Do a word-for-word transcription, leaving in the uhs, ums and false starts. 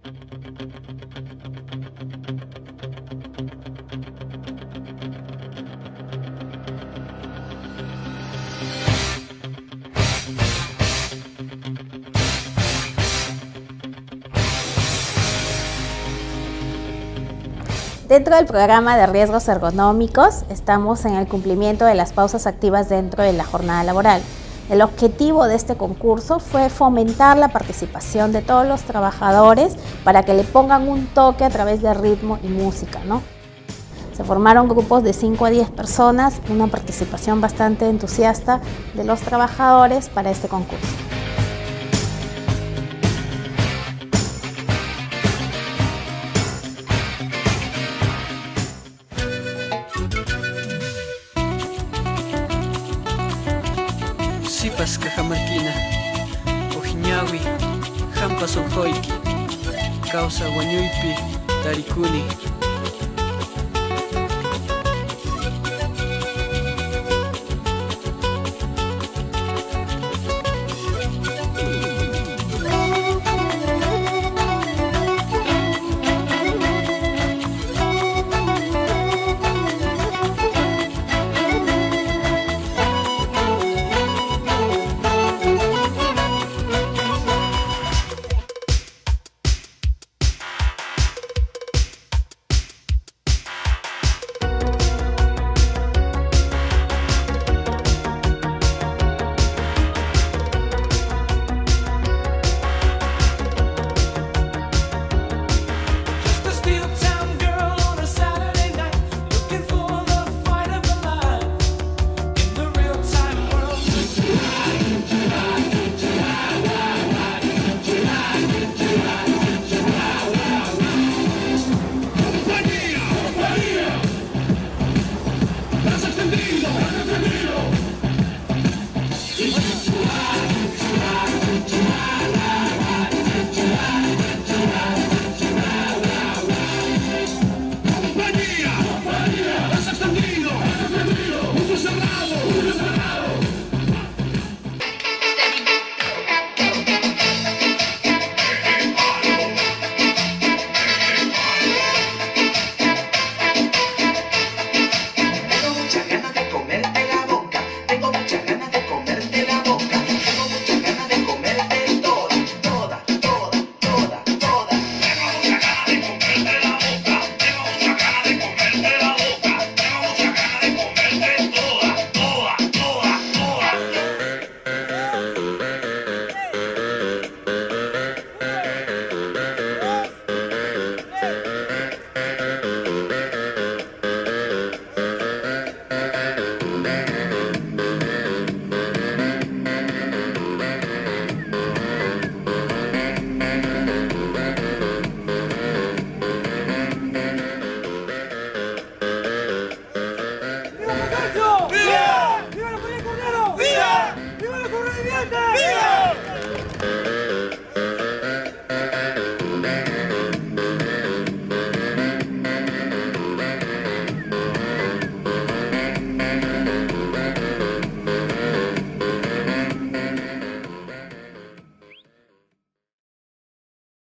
Dentro del programa de riesgos ergonómicos, estamos en el cumplimiento de las pausas activas dentro de la jornada laboral. El objetivo de este concurso fue fomentar la participación de todos los trabajadores para que le pongan un toque a través de ritmo y música, ¿no? Se formaron grupos de cinco a diez personas, una participación bastante entusiasta de los trabajadores para este concurso. Sipas cajamarquina, ojiñawi, hampa sonjoiki, causa guañuipi, tarikuni.